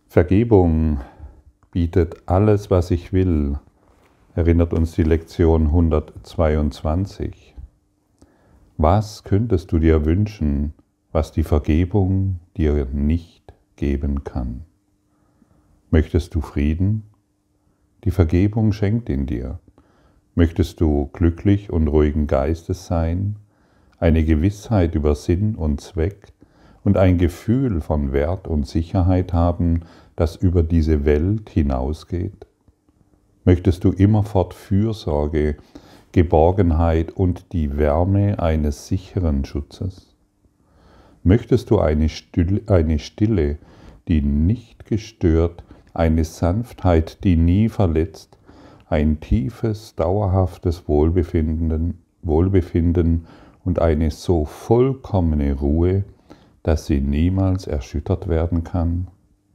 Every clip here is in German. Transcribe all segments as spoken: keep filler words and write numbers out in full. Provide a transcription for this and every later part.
Vergebung bietet alles, was ich will, erinnert uns die Lektion hundertzweiundzwanzig. Was könntest du dir wünschen, was die Vergebung dir nicht geben kann? Möchtest du Frieden? Die Vergebung schenkt ihn dir. Möchtest du glücklich und ruhigen Geistes sein, eine Gewissheit über Sinn und Zweck und ein Gefühl von Wert und Sicherheit haben, das über diese Welt hinausgeht? Möchtest du immerfort Fürsorge, Geborgenheit und die Wärme eines sicheren Schutzes? Möchtest du eine Stille, eine Stille, die nicht gestört, eine Sanftheit, die nie verletzt, ein tiefes, dauerhaftes Wohlbefinden, Wohlbefinden und eine so vollkommene Ruhe, dass sie niemals erschüttert werden kann?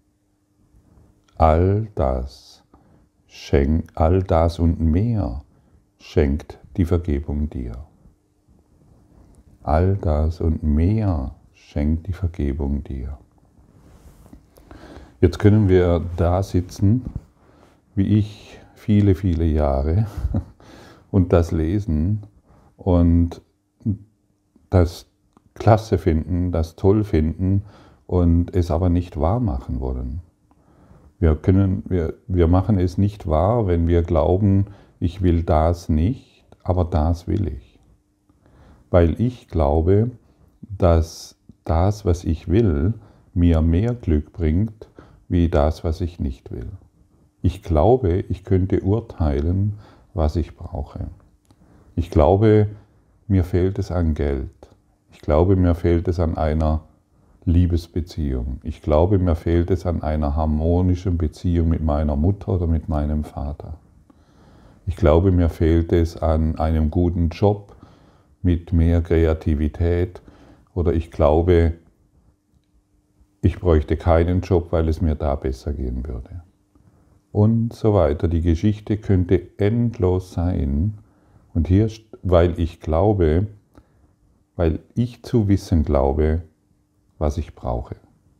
All das, schenk, all das und mehr schenkt die Vergebung dir. All das und mehr schenkt die Vergebung dir. Jetzt können wir da sitzen, wie ich, viele, viele Jahre und das lesen und das klasse finden, das toll finden und es aber nicht wahr machen wollen. Wir, können, wir, wir machen es nicht wahr, wenn wir glauben, ich will das nicht, aber das will ich. Weil ich glaube, dass das, was ich will, mir mehr Glück bringt, wie das, was ich nicht will. Ich glaube, ich könnte urteilen, was ich brauche. Ich glaube, mir fehlt es an Geld. Ich glaube, mir fehlt es an einer Liebesbeziehung. Ich glaube, mir fehlt es an einer harmonischen Beziehung mit meiner Mutter oder mit meinem Vater. Ich glaube, mir fehlt es an einem guten Job mit mehr Kreativität. Oder ich glaube, ich bräuchte keinen Job, weil es mir da besser gehen würde. Und so weiter. Die Geschichte könnte endlos sein. Und hier, weil ich glaube, weil ich zu wissen glaube, was ich brauche.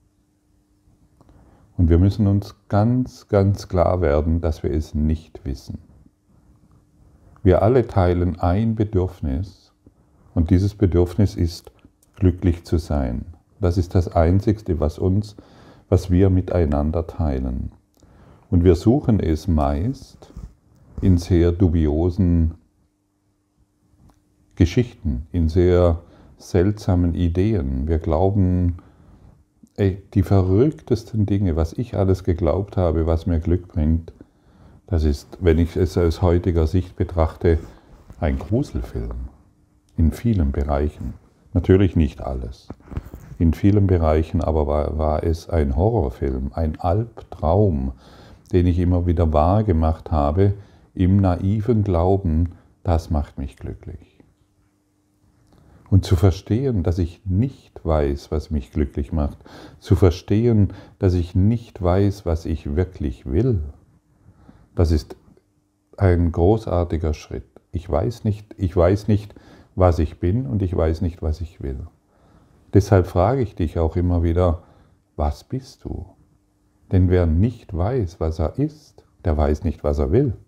Und wir müssen uns ganz, ganz klar werden, dass wir es nicht wissen. Wir alle teilen ein Bedürfnis und dieses Bedürfnis ist, glücklich zu sein. Das ist das Einzige, was uns, was wir miteinander teilen. Und wir suchen es meist in sehr dubiosen Geschichten, in sehr seltsamen Ideen. Wir glauben, ey, die verrücktesten Dinge, was ich alles geglaubt habe, was mir Glück bringt, das ist, wenn ich es aus heutiger Sicht betrachte, ein Gruselfilm. In vielen Bereichen. Natürlich nicht alles. In vielen Bereichen aber war, war es ein Horrorfilm, ein Albtraum, den ich immer wieder wahr gemacht habe, im naiven Glauben, das macht mich glücklich. Und zu verstehen, dass ich nicht weiß, was mich glücklich macht, zu verstehen, dass ich nicht weiß, was ich wirklich will, das ist ein großartiger Schritt. Ich weiß nicht, ich weiß nicht, was ich bin und ich weiß nicht, was ich will. Deshalb frage ich dich auch immer wieder, was bist du? Denn wer nicht weiß, was er ist, der weiß nicht, was er will.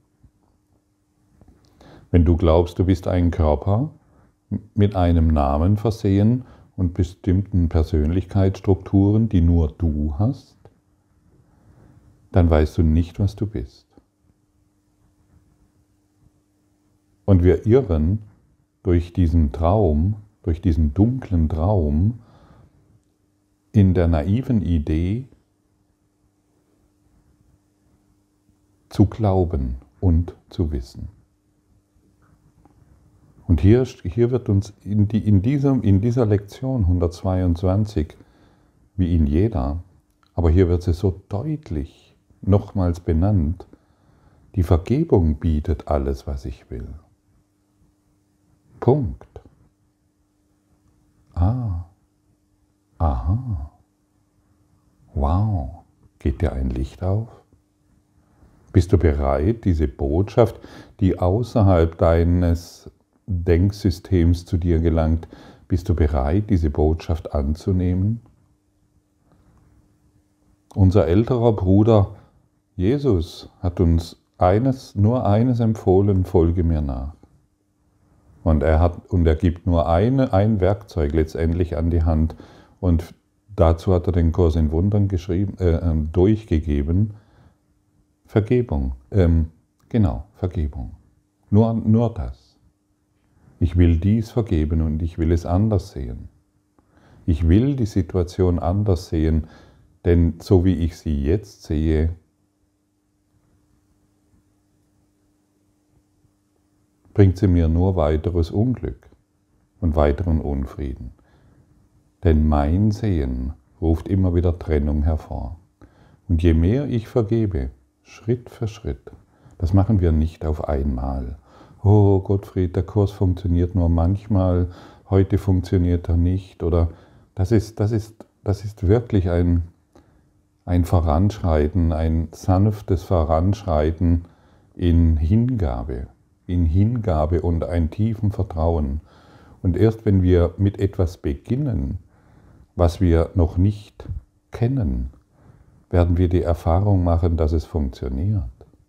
Wenn du glaubst, du bist ein Körper, mit einem Namen versehen und bestimmten Persönlichkeitsstrukturen, die nur du hast, dann weißt du nicht, was du bist. Und wir irren durch diesen Traum, durch diesen dunklen Traum, in der naiven Idee zu glauben und zu wissen. Und hier, hier wird uns in, die, in, diesem, in dieser Lektion hundertzweiundzwanzig, wie in jeder, aber hier wird sie so deutlich nochmals benannt, die Vergebung bietet alles, was ich will. Punkt. Ah, aha, wow, geht dir ein Licht auf? Bist du bereit, diese Botschaft, die außerhalb deines Denksystems zu dir gelangt, bist du bereit, diese Botschaft anzunehmen? Unser älterer Bruder Jesus hat uns eines, nur eines empfohlen: Folge mir nach. Und er, hat, und er gibt nur eine, ein Werkzeug letztendlich an die Hand. Und dazu hat er den Kurs in Wundern geschrieben, äh, durchgegeben: Vergebung. Ähm, genau, Vergebung. Nur, nur das. Ich will dies vergeben und ich will es anders sehen. Ich will die Situation anders sehen, denn so wie ich sie jetzt sehe, bringt sie mir nur weiteres Unglück und weiteren Unfrieden. Denn mein Sehen ruft immer wieder Trennung hervor. Und je mehr ich vergebe, Schritt für Schritt, das machen wir nicht auf einmal. Oh Gottfried, der Kurs funktioniert nur manchmal, heute funktioniert er nicht. Oder das ist, das ist, das ist wirklich ein, ein Voranschreiten, ein sanftes Voranschreiten in Hingabe. in Hingabe und ein tiefen Vertrauen. Und erst wenn wir mit etwas beginnen, was wir noch nicht kennen, werden wir die Erfahrung machen, dass es funktioniert.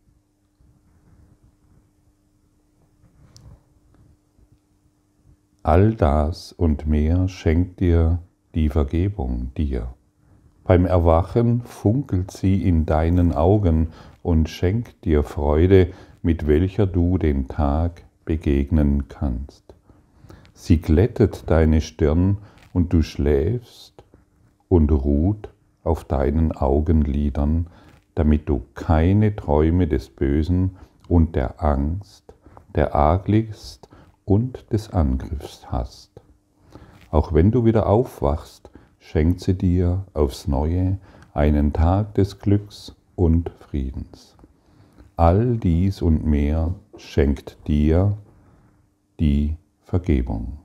All das und mehr schenkt dir die Vergebung dir. Beim Erwachen funkelt sie in deinen Augen und schenkt dir Freude, mit welcher du den Tag begegnen kannst. Sie glättet deine Stirn und du schläfst und ruht auf deinen Augenlidern, damit du keine Träume des Bösen und der Angst, der Arglist und des Angriffs hast. Auch wenn du wieder aufwachst, schenkt sie dir aufs Neue einen Tag des Glücks und Friedens. All dies und mehr schenkt dir die Vergebung.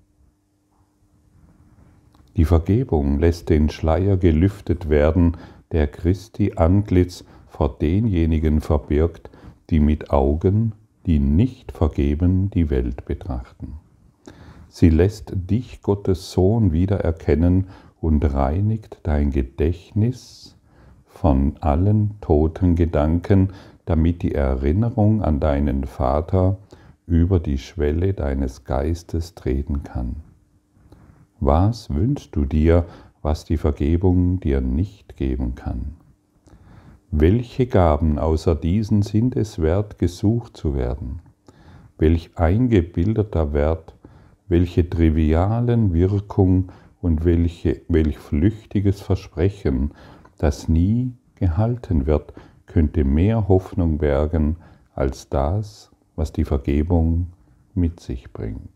Die Vergebung lässt den Schleier gelüftet werden, der Christi Antlitz vor denjenigen verbirgt, die mit Augen, die nicht vergeben, die Welt betrachten. Sie lässt dich, Gottes Sohn, wiedererkennen und reinigt dein Gedächtnis von allen toten Gedanken, damit die Erinnerung an deinen Vater über die Schwelle deines Geistes treten kann. Was wünschst du dir, was die Vergebung dir nicht geben kann? Welche Gaben außer diesen sind es wert, gesucht zu werden? Welch eingebildeter Wert, welche trivialen Wirkung und welche, welch flüchtiges Versprechen, das nie gehalten wird, könnte mehr Hoffnung bergen als das, was die Vergebung mit sich bringt.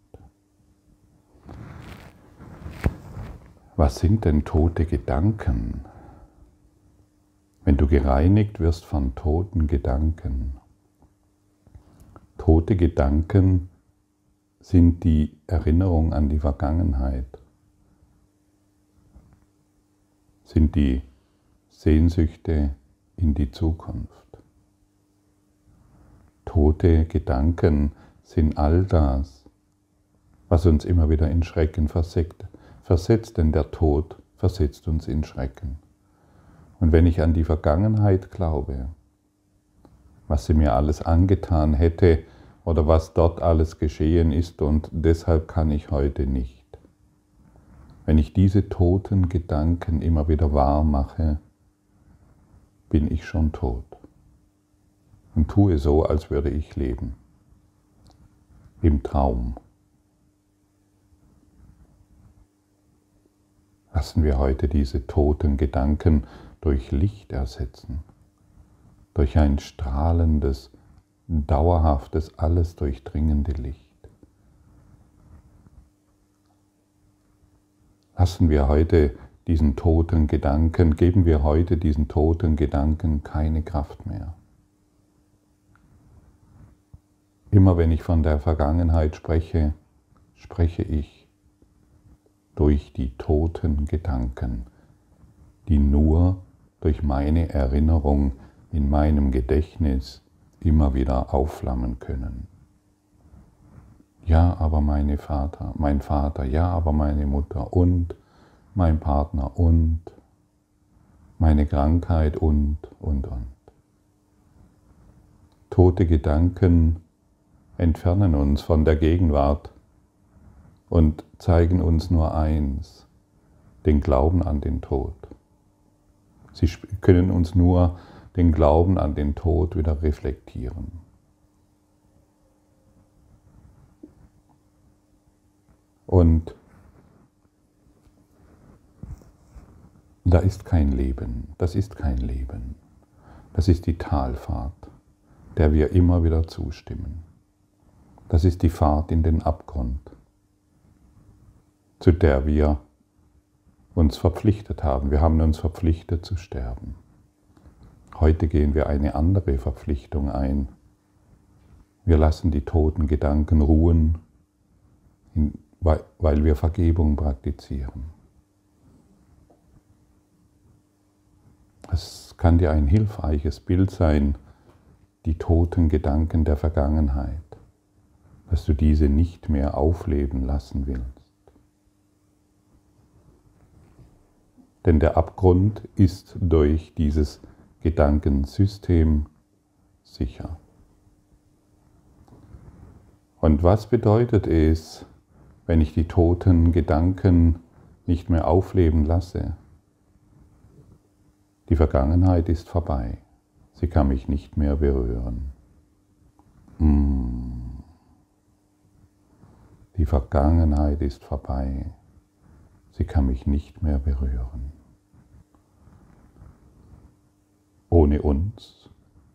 Was sind denn tote Gedanken? Wenn du gereinigt wirst von toten Gedanken. Tote Gedanken sind die Erinnerung an die Vergangenheit, sind die Sehnsüchte in die Zukunft. Tote Gedanken sind all das, was uns immer wieder in Schrecken versetzt, denn der Tod versetzt uns in Schrecken. Und wenn ich an die Vergangenheit glaube, was sie mir alles angetan hätte oder was dort alles geschehen ist und deshalb kann ich heute nicht. Wenn ich diese toten Gedanken immer wieder wahr mache, bin ich schon tot und tue so, als würde ich leben. Im Traum. Lassen wir heute diese toten Gedanken durch Licht ersetzen, durch ein strahlendes, dauerhaftes, alles durchdringende Licht. Lassen wir heute diesen toten Gedanken, geben wir heute diesen toten Gedanken keine Kraft mehr. Immer wenn ich von der Vergangenheit spreche, spreche ich durch die toten Gedanken, die nur durch meine Erinnerung in meinem Gedächtnis immer wieder aufflammen können. Ja, aber meine Vater, mein Vater, ja, aber meine Mutter und mein Partner und meine Krankheit und, und, und. Tote Gedanken entfernen uns von der Gegenwart und zeigen uns nur eins, den Glauben an den Tod. Sie können uns nur den Glauben an den Tod wieder reflektieren. Und da ist kein Leben, das ist kein Leben. Das ist die Talfahrt, der wir immer wieder zustimmen. Das ist die Fahrt in den Abgrund, zu der wir uns verpflichtet haben. Wir haben uns verpflichtet zu sterben. Heute gehen wir eine andere Verpflichtung ein. Wir lassen die toten Gedanken ruhen, weil wir Vergebung praktizieren. Es kann dir ein hilfreiches Bild sein, die toten Gedanken der Vergangenheit, dass du diese nicht mehr aufleben lassen willst. Denn der Abgrund ist durch dieses Gedankensystem sicher. Und was bedeutet es, wenn ich die toten Gedanken nicht mehr aufleben lasse? Die Vergangenheit ist vorbei. Sie kann mich nicht mehr berühren. Die Vergangenheit ist vorbei. Sie kann mich nicht mehr berühren. Ohne uns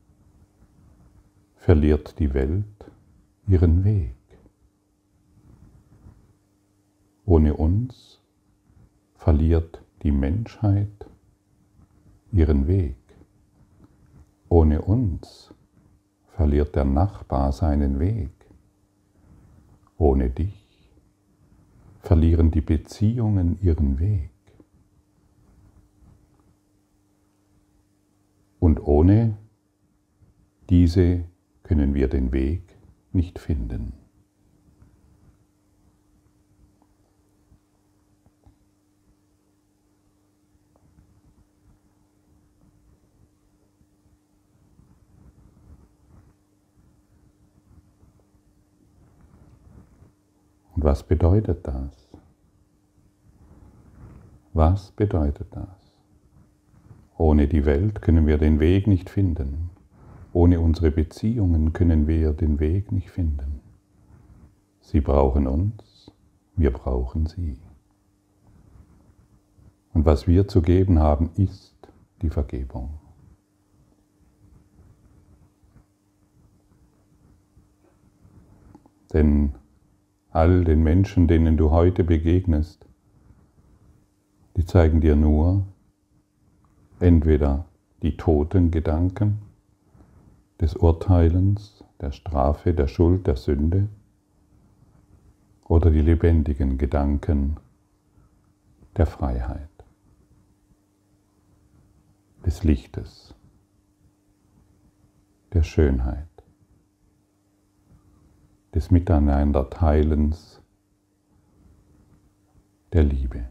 verliert die Welt ihren Weg. Ohne uns verliert die Menschheit ihren Weg. Ohne uns verliert der Nachbar seinen Weg. Ohne dich verlieren die Beziehungen ihren Weg. Und ohne diese können wir den Weg nicht finden. Und was bedeutet das? Was bedeutet das? Ohne die Welt können wir den Weg nicht finden. Ohne unsere Beziehungen können wir den Weg nicht finden. Sie brauchen uns, wir brauchen sie. Und was wir zu geben haben, ist die Vergebung. Denn all den Menschen, denen du heute begegnest, die zeigen dir nur entweder die toten Gedanken des Urteilens, der Strafe, der Schuld, der Sünde oder die lebendigen Gedanken der Freiheit, des Lichtes, der Schönheit, des Miteinanderteilens, der Liebe.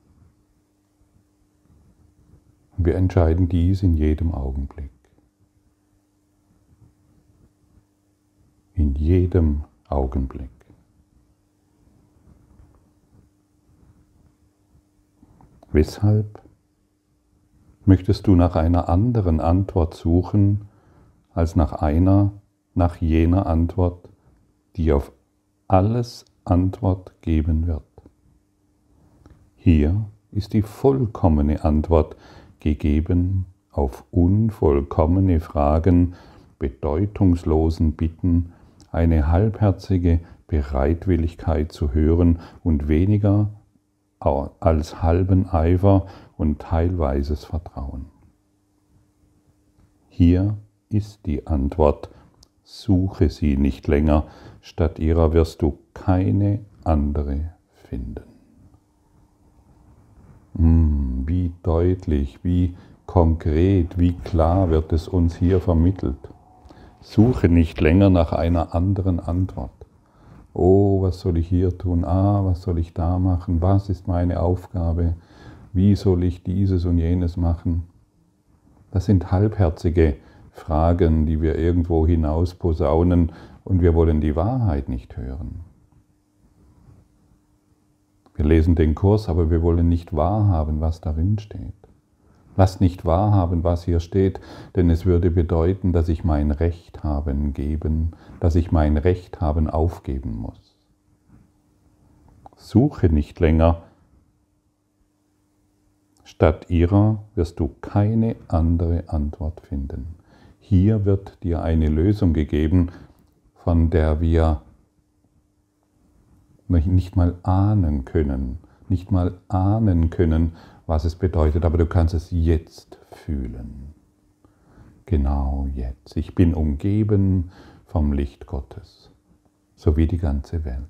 Und wir entscheiden dies in jedem Augenblick. In jedem Augenblick. Weshalb möchtest du nach einer anderen Antwort suchen, als nach einer, nach jener Antwort, die auf alles Antwort geben wird? Hier ist die vollkommene Antwort gegeben auf unvollkommene Fragen, bedeutungslosen Bitten, eine halbherzige Bereitwilligkeit zu hören und weniger als halben Eifer und teilweises Vertrauen. Hier ist die Antwort: Suche sie nicht länger, statt ihrer wirst du keine andere finden. Hm, wie deutlich, wie konkret, wie klar wird es uns hier vermittelt. Suche nicht länger nach einer anderen Antwort. Oh, was soll ich hier tun? Ah, was soll ich da machen? Was ist meine Aufgabe? Wie soll ich dieses und jenes machen? Das sind halbherzige Fragen, die wir irgendwo hinaus posaunen und wir wollen die Wahrheit nicht hören. Wir lesen den Kurs, aber wir wollen nicht wahrhaben, was darin steht. Lass nicht wahrhaben, was hier steht, denn es würde bedeuten, dass ich mein Recht haben geben, dass ich mein Recht haben aufgeben muss. Suche nicht länger. Statt ihrer wirst du keine andere Antwort finden. Hier wird dir eine Lösung gegeben, von der wir nicht mal ahnen können, nicht mal ahnen können, was es bedeutet, aber du kannst es jetzt fühlen. Genau jetzt. Ich bin umgeben vom Licht Gottes, so wie die ganze Welt.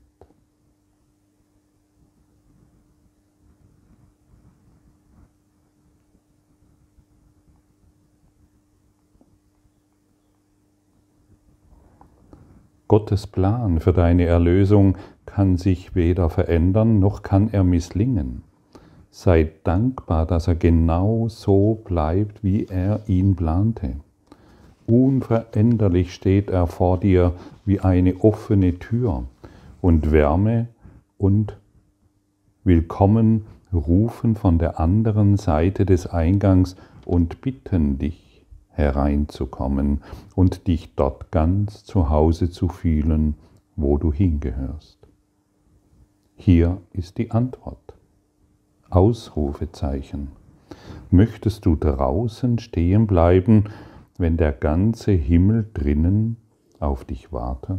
Gottes Plan für deine Erlösung kann sich weder verändern, noch kann er misslingen. Sei dankbar, dass er genau so bleibt, wie er ihn plante. Unveränderlich steht er vor dir wie eine offene Tür und Wärme und Willkommen rufen von der anderen Seite des Eingangs und bitten dich, hereinzukommen und dich dort ganz zu Hause zu fühlen, wo du hingehörst. Hier ist die Antwort. Ausrufezeichen. Möchtest du draußen stehen bleiben, wenn der ganze Himmel drinnen auf dich wartet?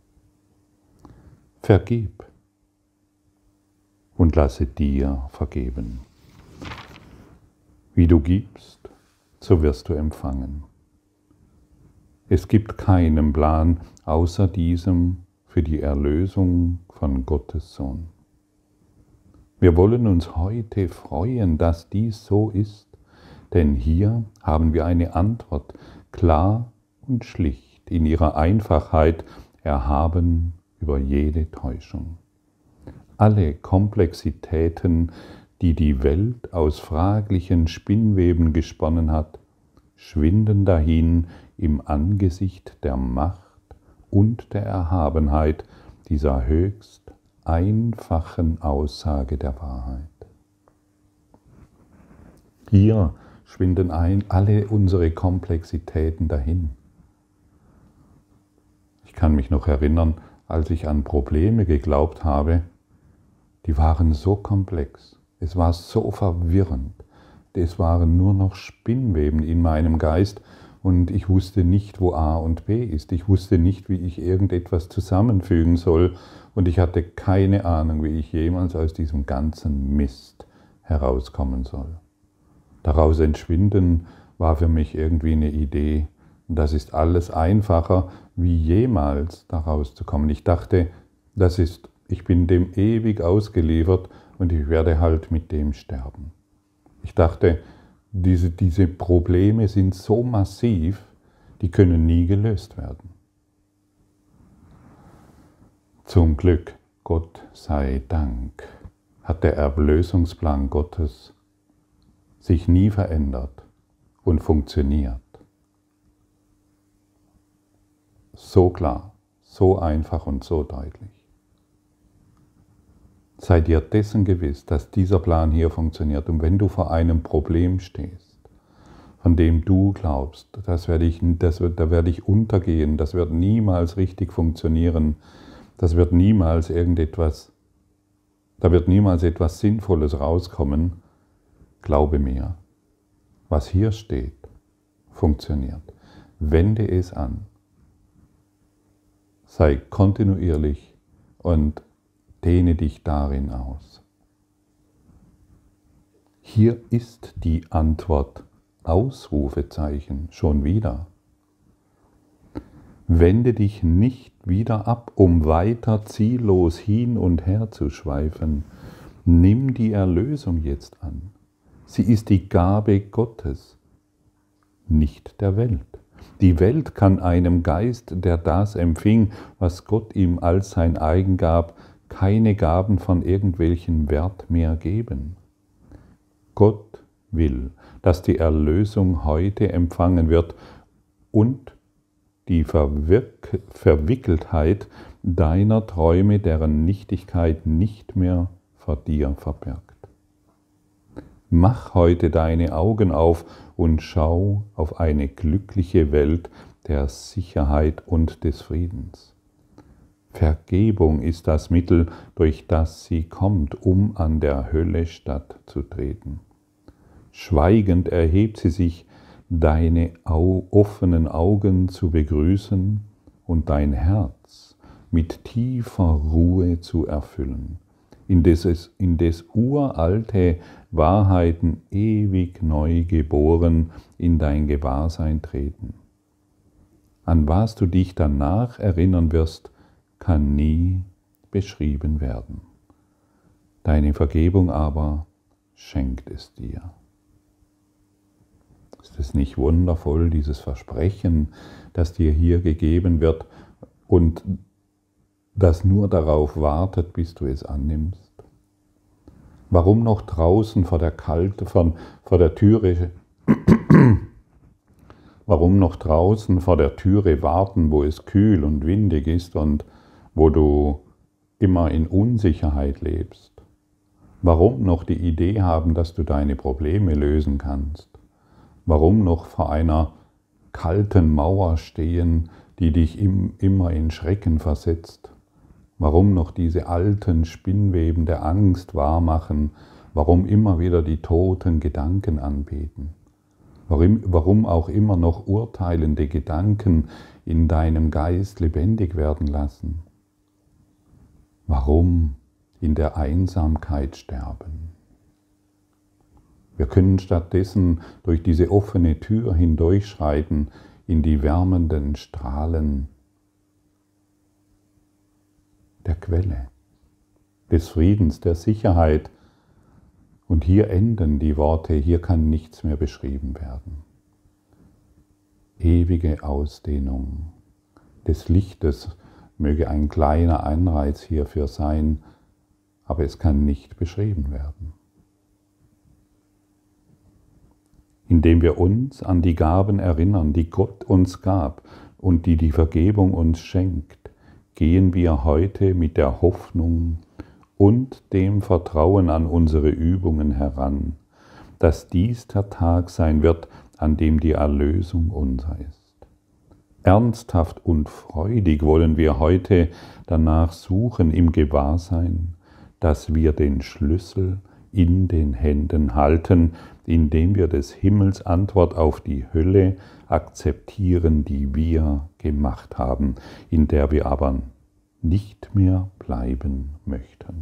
Vergib und lasse dir vergeben. Wie du gibst, so wirst du empfangen. Es gibt keinen Plan außer diesem für die Erlösung von Gottes Sohn. Wir wollen uns heute freuen, dass dies so ist, denn hier haben wir eine Antwort, klar und schlicht, in ihrer Einfachheit erhaben über jede Täuschung. Alle Komplexitäten, die die Welt aus fraglichen Spinnweben gesponnen hat, schwinden dahin im Angesicht der Macht und der Erhabenheit dieser höchst einfachen Aussage der Wahrheit. Hier schwinden ein, alle unsere Komplexitäten dahin. Ich kann mich noch erinnern, als ich an Probleme geglaubt habe, die waren so komplex. Es war so verwirrend. Es waren nur noch Spinnweben in meinem Geist und ich wusste nicht, wo A und B ist. Ich wusste nicht, wie ich irgendetwas zusammenfügen soll und ich hatte keine Ahnung, wie ich jemals aus diesem ganzen Mist herauskommen soll. Daraus entschwinden war für mich irgendwie eine Idee. Und das ist alles einfacher, wie jemals daraus zu kommen. Ich dachte, das ist, ich bin dem ewig ausgeliefert und ich werde halt mit dem sterben. Ich dachte, diese, diese Probleme sind so massiv, die können nie gelöst werden. Zum Glück, Gott sei Dank, hat der Erlösungsplan Gottes sich nie verändert und funktioniert. So klar, so einfach und so deutlich. Sei dir dessen gewiss, dass dieser Plan hier funktioniert. Und wenn du vor einem Problem stehst, von dem du glaubst, das werde ich, das wird, da werde ich untergehen, das wird niemals richtig funktionieren, das wird niemals irgendetwas, da wird niemals etwas Sinnvolles rauskommen, glaube mir, was hier steht, funktioniert. Wende es an. Sei kontinuierlich und dehne dich darin aus. Hier ist die Antwort, Ausrufezeichen, schon wieder. Wende dich nicht wieder ab, um weiter ziellos hin und her zu schweifen. Nimm die Erlösung jetzt an. Sie ist die Gabe Gottes, nicht der Welt. Die Welt kann einem Geist, der das empfing, was Gott ihm als sein eigen gab, keine Gaben von irgendwelchen Wert mehr geben. Gott will, dass die Erlösung heute empfangen wird und die Verwirk- Verwickeltheit deiner Träume, deren Nichtigkeit nicht mehr vor dir verbirgt. Mach heute deine Augen auf und schau auf eine glückliche Welt der Sicherheit und des Friedens. Vergebung ist das Mittel, durch das sie kommt, um an der Hölle stattzutreten. Schweigend erhebt sie sich, deine offenen Augen zu begrüßen und dein Herz mit tiefer Ruhe zu erfüllen, indes, es, indes uralte Wahrheiten ewig neu geboren in dein Gewahrsein treten. An was du dich danach erinnern wirst, kann nie beschrieben werden. Deine Vergebung aber schenkt es dir. Ist es nicht wundervoll, dieses Versprechen, das dir hier gegeben wird und das nur darauf wartet, bis du es annimmst? Warum noch draußen vor der Kalte, vor, vor der Türe, warum noch draußen vor der Türe warten, wo es kühl und windig ist und wo du immer in Unsicherheit lebst? Warum noch die Idee haben, dass du deine Probleme lösen kannst? Warum noch vor einer kalten Mauer stehen, die dich im, immer in Schrecken versetzt? Warum noch diese alten Spinnweben der Angst wahrmachen? Warum immer wieder die toten Gedanken anbeten? Warum, warum auch immer noch urteilende Gedanken in deinem Geist lebendig werden lassen? Warum in der Einsamkeit sterben? Wir können stattdessen durch diese offene Tür hindurchschreiten in die wärmenden Strahlen der Quelle, des Friedens, der Sicherheit. Und hier enden die Worte, hier kann nichts mehr beschrieben werden. Ewige Ausdehnung des Lichtes möge ein kleiner Anreiz hierfür sein, aber es kann nicht beschrieben werden. Indem wir uns an die Gaben erinnern, die Gott uns gab und die die Vergebung uns schenkt, gehen wir heute mit der Hoffnung und dem Vertrauen an unsere Übungen heran, dass dies der Tag sein wird, an dem die Erlösung unser ist. Ernsthaft und freudig wollen wir heute danach suchen im Gewahrsein, dass wir den Schlüssel in den Händen halten, indem wir des Himmels Antwort auf die Hölle akzeptieren, die wir gemacht haben, in der wir aber nicht mehr bleiben möchten.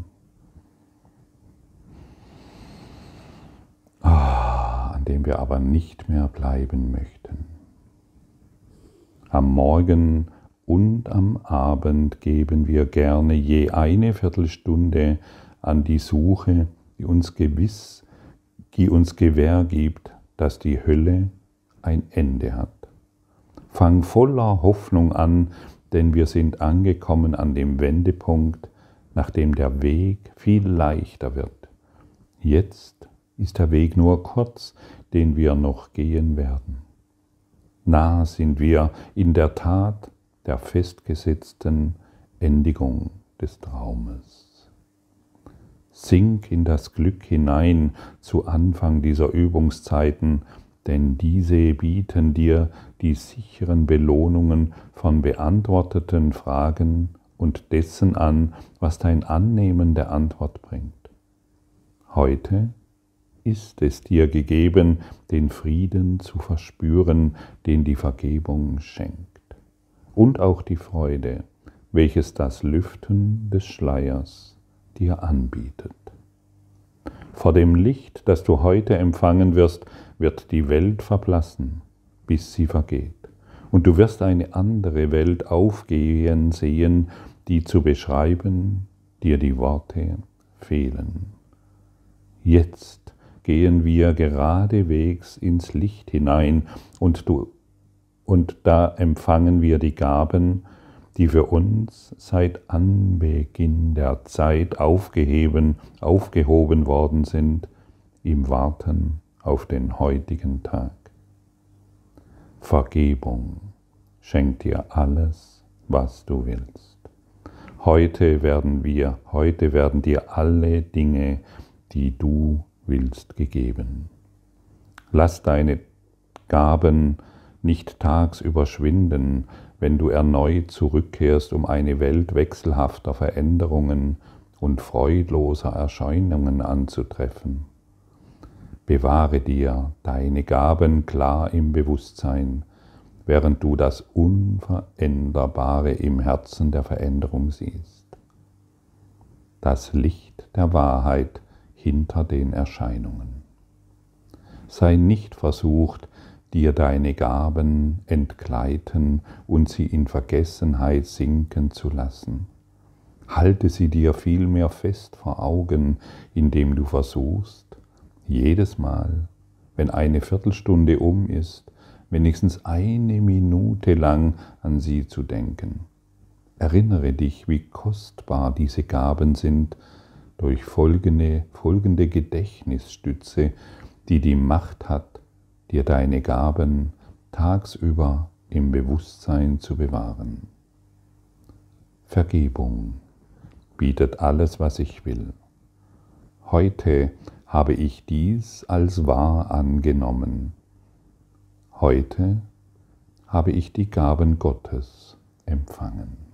Ah, an dem wir aber nicht mehr bleiben möchten. Am Morgen und am Abend geben wir gerne je eine Viertelstunde an die Suche, die uns gewiss, die uns Gewähr gibt, dass die Hölle ein Ende hat. Fang voller Hoffnung an, denn wir sind angekommen an dem Wendepunkt, nachdem der Weg viel leichter wird. Jetzt ist der Weg nur kurz, den wir noch gehen werden. Nah sind wir in der Tat der festgesetzten Endigung des Traumes. Sink in das Glück hinein zu Anfang dieser Übungszeiten, denn diese bieten dir die sicheren Belohnungen von beantworteten Fragen und dessen an, was dein Annehmen der Antwort bringt. Heute ist es dir gegeben, den Frieden zu verspüren, den die Vergebung schenkt, und auch die Freude, welches das Lüften des Schleiers dir anbietet. Vor dem Licht, das du heute empfangen wirst, wird die Welt verblassen, bis sie vergeht. Und du wirst eine andere Welt aufgehen sehen, die zu beschreiben dir die Worte fehlen. Jetzt gehen wir geradewegs ins Licht hinein und, du, und da empfangen wir die Gaben, die für uns seit Anbeginn der Zeit aufgeheben, aufgehoben worden sind, im Warten auf den heutigen Tag. Vergebung schenkt dir alles, was du willst. Heute werden wir, heute werden dir alle Dinge, die du willst, gegeben. Lass deine Gaben nicht tagsüber schwinden, wenn du erneut zurückkehrst, um eine Welt wechselhafter Veränderungen und freudloser Erscheinungen anzutreffen. Bewahre dir deine Gaben klar im Bewusstsein, während du das Unveränderbare im Herzen der Veränderung siehst. Das Licht der Wahrheit hinter den Erscheinungen. Sei nicht versucht, dir deine Gaben entgleiten und sie in Vergessenheit sinken zu lassen. Halte sie dir vielmehr fest vor Augen, indem du versuchst, jedes Mal, wenn eine Viertelstunde um ist, wenigstens eine Minute lang an sie zu denken. Erinnere dich, wie kostbar diese Gaben sind, durch folgende, folgende Gedächtnisstütze, die die Macht hat, dir deine Gaben tagsüber im Bewusstsein zu bewahren. Vergebung bietet alles, was ich will. Heute habe ich dies als wahr angenommen. Heute habe ich die Gaben Gottes empfangen.